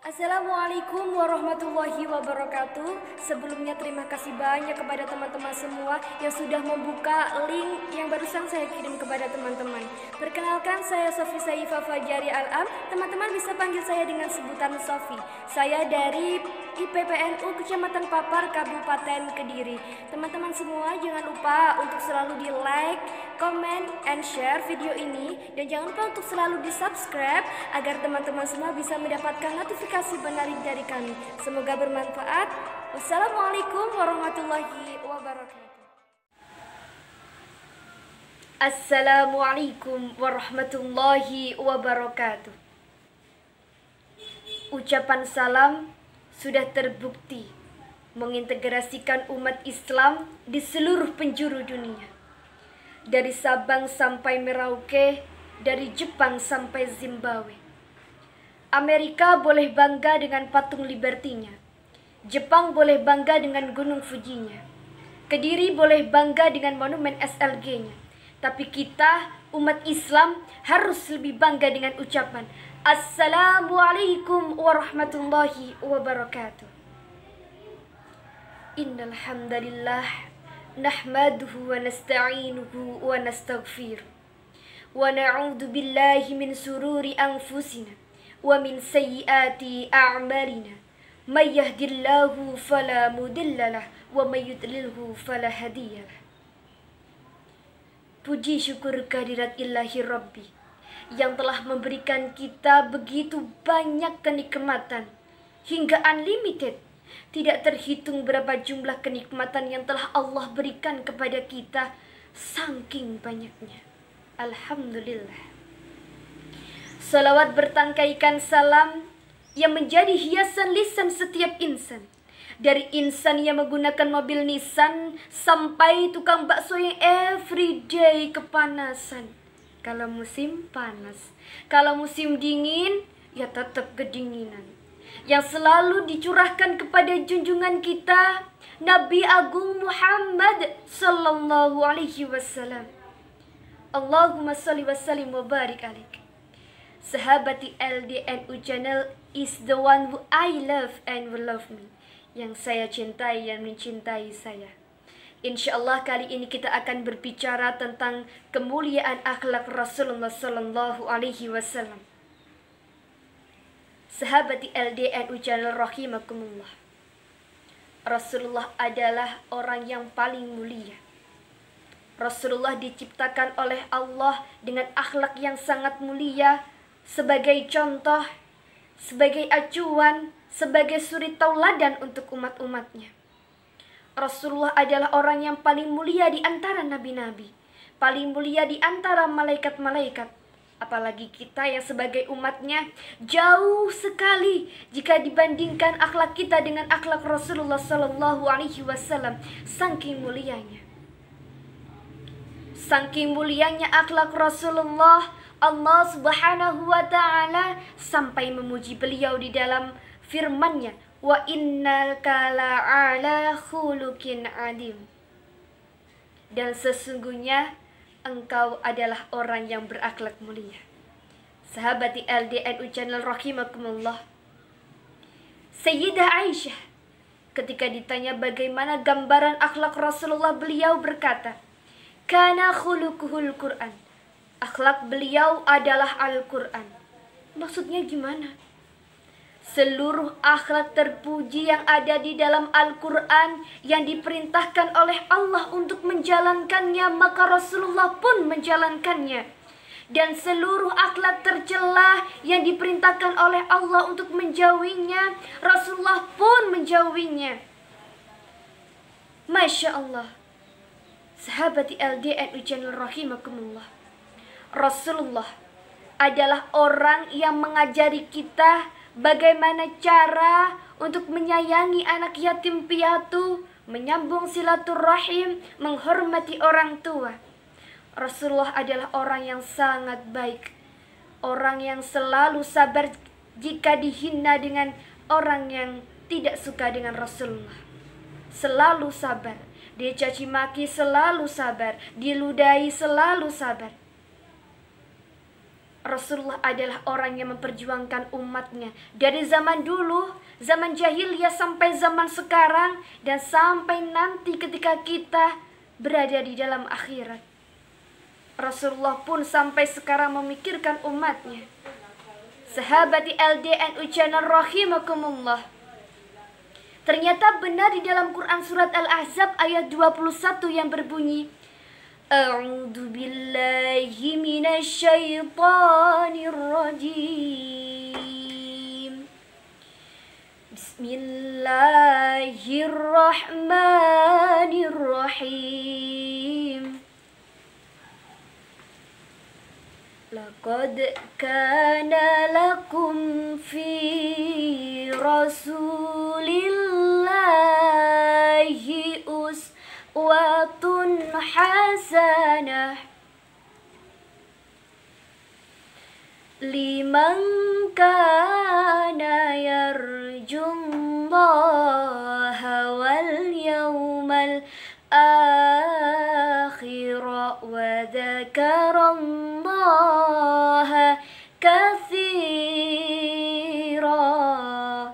Assalamualaikum warahmatullahi wabarakatuh. Sebelumnya terima kasih banyak kepada teman-teman semua yang sudah membuka link yang barusan saya kirim kepada teman-teman. Perkenalkan, saya Sofi Saifah Fajari Al-Am. Teman-teman bisa panggil saya dengan sebutan Sofi. Saya dari IPPNU Kecamatan Papar, Kabupaten Kediri. Teman-teman semua jangan lupa untuk selalu di like, comment, and share video ini. Dan jangan lupa untuk selalu di subscribe agar teman-teman semua bisa mendapatkan notifikasi menarik dari kami. Semoga bermanfaat. Wassalamualaikum warahmatullahi wabarakatuh. Assalamualaikum warahmatullahi wabarakatuh. Ucapan salam sudah terbukti mengintegrasikan umat Islam di seluruh penjuru dunia. Dari Sabang sampai Merauke, dari Jepang sampai Zimbabwe. Amerika boleh bangga dengan patung Liberty-nya. Jepang boleh bangga dengan Gunung Fuji-nya. Kediri boleh bangga dengan monumen SLG-nya. Tapi kita, umat Islam, harus lebih bangga dengan ucapan Assalamualaikum warahmatullahi wabarakatuh. Innal hamdalillah nahmaduhu wa nasta'inuhu wa nastaghfiruh. Wa na'udzu billahi min sururi anfusina wa min sayyiati a'malina. May yahdihillahu fala mudhillalah wa may yudlilhu fala hadiyalah. Puji syukur kehadirat Ilahi Rabbi yang telah memberikan kita begitu banyak kenikmatan hingga unlimited. Tidak terhitung berapa jumlah kenikmatan yang telah Allah berikan kepada kita, saking banyaknya. Alhamdulillah. Salawat bertangkaikan salam yang menjadi hiasan lisan setiap insan. Dari insan yang menggunakan mobil Nissan sampai tukang bakso yang everyday kepanasan. Kalau musim panas, kalau musim dingin, ya tetap kedinginan. Yang selalu dicurahkan kepada junjungan kita, Nabi Agung Muhammad sallallahu alaihi wasallam. Allahumma salli wa sallim wa barik alaik. Sahabati LDNU channel is the one who I love and will love me. Yang saya cintai dan mencintai saya. Insyaallah kali ini kita akan berbicara tentang kemuliaan akhlak Rasulullah sallallahu alaihi wasallam. Sahabati LDNU channel rahimakumullah. Rasulullah adalah orang yang paling mulia. Rasulullah diciptakan oleh Allah dengan akhlak yang sangat mulia, sebagai contoh, sebagai acuan, sebagai suri tauladan untuk umat-umatnya. Rasulullah adalah orang yang paling mulia di antara nabi-nabi, paling mulia di antara malaikat-malaikat. Apalagi kita yang sebagai umatnya, jauh sekali jika dibandingkan akhlak kita dengan akhlak Rasulullah sallallahu alaihi wasallam. Saking mulianya. Saking mulianya akhlak Rasulullah, Allah Subhanahu wa taala sampai memuji beliau di dalam firman-Nya, wa innaka la'ala khuluqin adim. Dan sesungguhnya engkau adalah orang yang berakhlak mulia. Sahabati LDNU channel rahimakumullah. Sayyidah Aisyah ketika ditanya bagaimana gambaran akhlak Rasulullah, beliau berkata, kana khuluquhul Qur'an. Akhlak beliau adalah Al-Quran. Maksudnya gimana? Seluruh akhlak terpuji yang ada di dalam Al-Quran yang diperintahkan oleh Allah untuk menjalankannya, maka Rasulullah pun menjalankannya. Dan seluruh akhlak tercela yang diperintahkan oleh Allah untuk menjauhinya, Rasulullah pun menjauhinya. Masya Allah. Sahabati LDNU channel rahimakumullah. Rasulullah adalah orang yang mengajari kita bagaimana cara untuk menyayangi anak yatim piatu, menyambung silaturahim, menghormati orang tua. Rasulullah adalah orang yang sangat baik, orang yang selalu sabar jika dihina dengan orang yang tidak suka dengan Rasulullah. Selalu sabar, dia caci maki selalu sabar, diludahi selalu sabar. Rasulullah adalah orang yang memperjuangkan umatnya dari zaman dulu, zaman jahiliyah sampai zaman sekarang, dan sampai nanti ketika kita berada di dalam akhirat. Rasulullah pun sampai sekarang memikirkan umatnya. Sahabati LDNU channel rahimakumullah. Ternyata benar di dalam Quran surat Al-Ahzab ayat 21 yang berbunyi, A'udzu billahi minasyaitonir rajim. Bismillahirrahmanirrahim. Laqad kana lakum fi Rasulillahi uswatun hasanah liman kana yarjullaha wal yawmal akhir wa dzakarallaha katsira.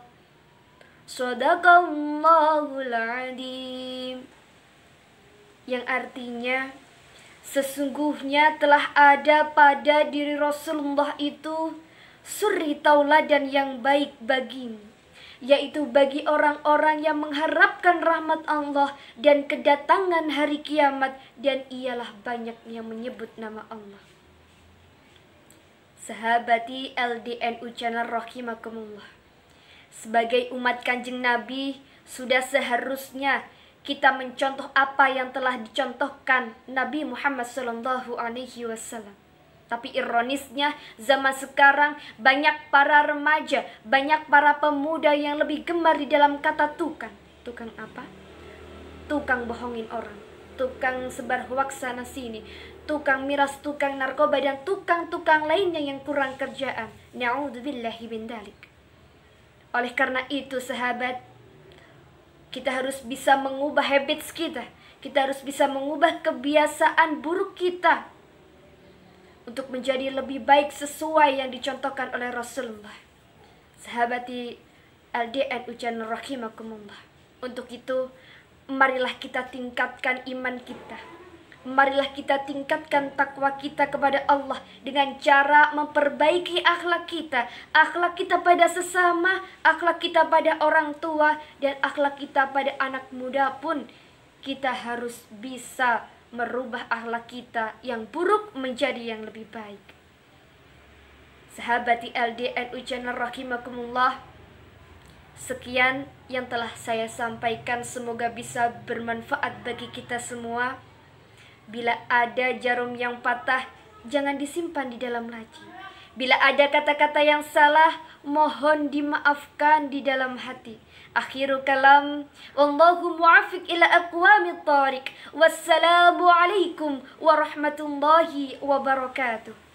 Shadaqallahul adzim. Yang artinya, sesungguhnya telah ada pada diri Rasulullah itu suri tauladan yang baik bagimu, yaitu bagi orang-orang yang mengharapkan rahmat Allah dan kedatangan hari kiamat, dan ialah banyak yang menyebut nama Allah. Sahabati LDNU channel rahimakumullah. Sebagai umat Kanjeng Nabi, sudah seharusnya kita mencontoh apa yang telah dicontohkan Nabi Muhammad SAW. Tapi ironisnya, zaman sekarang banyak para remaja, banyak para pemuda yang lebih gemar di dalam kata tukang. Tukang apa? Tukang bohongin orang, tukang sebar hoaks sana sini, tukang miras, tukang narkoba, dan tukang-tukang lainnya yang kurang kerjaan. Na'udzubillahi min dzalik. Oleh karena itu, sahabat, kita harus bisa mengubah habits kita. Kita harus bisa mengubah kebiasaan buruk kita untuk menjadi lebih baik sesuai yang dicontohkan oleh Rasulullah. Sahabati LDNU channel rahimakumullah. Untuk itu, marilah kita tingkatkan iman kita. Marilah kita tingkatkan takwa kita kepada Allah dengan cara memperbaiki akhlak kita pada sesama, akhlak kita pada orang tua, dan akhlak kita pada anak muda pun. Kita harus bisa merubah akhlak kita yang buruk menjadi yang lebih baik. Sahabati LDNU channel rahimakumullah, sekian yang telah saya sampaikan, semoga bisa bermanfaat bagi kita semua. Bila ada jarum yang patah, jangan disimpan di dalam laci. Bila ada kata-kata yang salah, mohon dimaafkan di dalam hati. Akhirul kalam, wallahu muwaffiq ila aqwamit thariq. Wassalamu alaikum warahmatullahi wabarakatuh.